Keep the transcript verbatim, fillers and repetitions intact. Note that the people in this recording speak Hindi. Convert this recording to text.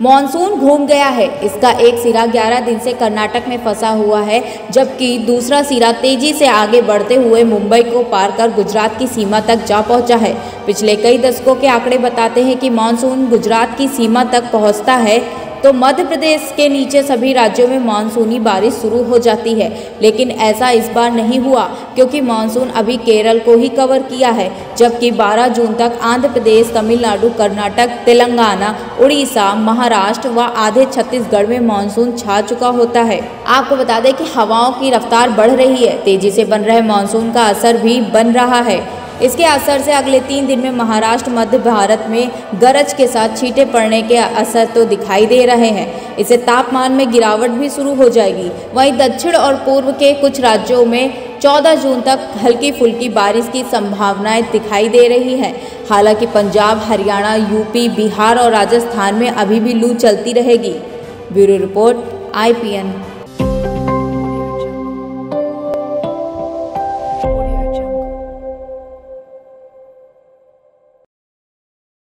मॉनसून घूम गया है। इसका एक सिरा ग्यारह दिन से कर्नाटक में फंसा हुआ है, जबकि दूसरा सिरा तेजी से आगे बढ़ते हुए मुंबई को पार कर गुजरात की सीमा तक जा पहुंचा है। पिछले कई दशकों के आंकड़े बताते हैं कि मॉनसून गुजरात की सीमा तक पहुंचता है तो मध्य प्रदेश के नीचे सभी राज्यों में मानसूनी बारिश शुरू हो जाती है, लेकिन ऐसा इस बार नहीं हुआ क्योंकि मानसून अभी केरल को ही कवर किया है, जबकि बारह जून तक आंध्र प्रदेश, तमिलनाडु, कर्नाटक, तेलंगाना, उड़ीसा, महाराष्ट्र व आधे छत्तीसगढ़ में मानसून छा चुका होता है। आपको बता दें कि हवाओं की रफ्तार बढ़ रही है। तेजी से बन रहे मानसून का असर भी बन रहा है। इसके असर से अगले तीन दिन में महाराष्ट्र, मध्य भारत में गरज के साथ छींटे पड़ने के असर तो दिखाई दे रहे हैं। इससे तापमान में गिरावट भी शुरू हो जाएगी। वहीं दक्षिण और पूर्व के कुछ राज्यों में चौदह जून तक हल्की फुल्की बारिश की संभावनाएं दिखाई दे रही हैं। हालांकि पंजाब, हरियाणा, यूपी, बिहार और राजस्थान में अभी भी लू चलती रहेगी। Bureau report, I P N.